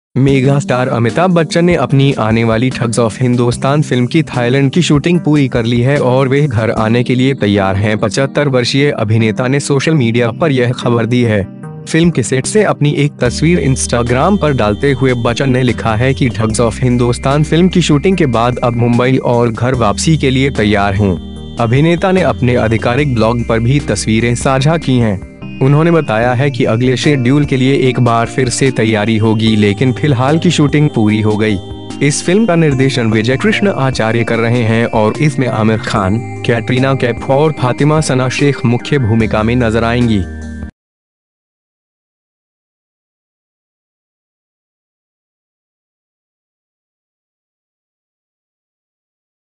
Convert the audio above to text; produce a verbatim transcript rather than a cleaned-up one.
Mega star Amitabh Bachchan ने अपनी आने वाली ठग्स ऑफ हिंदुस्तान फिल्म की थाईलैंड की शूटिंग पूरी कर ली है और वे घर आने के लिए तैयार हैं। पचहत्तर वर्षीय अभिनेता ने सोशल मीडिया पर यह खबर दी है। फिल्म के सेट से अपनी एक तस्वीर इंस्टाग्राम पर डालते हुए बच्चन ने लिखा है कि ठग्स ऑफ हिंदुस्तान फिल्म की शूटिंग के बाद अब मुंबई और घर वापसी के लिए तैयार हूँ। अभिनेता ने अपने आधिकारिक ब्लॉग पर भी तस्वीरें साझा की हैं। उन्होंने बताया है कि अगले शेड्यूल के लिए एक बार फिर से तैयारी होगी, लेकिन फिलहाल की शूटिंग पूरी हो गई। इस फिल्म का निर्देशन विजय कृष्ण आचार्य कर रहे हैं और इसमें आमिर खान, कैटरीना कैफ और फातिमा सना शेख मुख्य भूमिका में नजर आएंगी।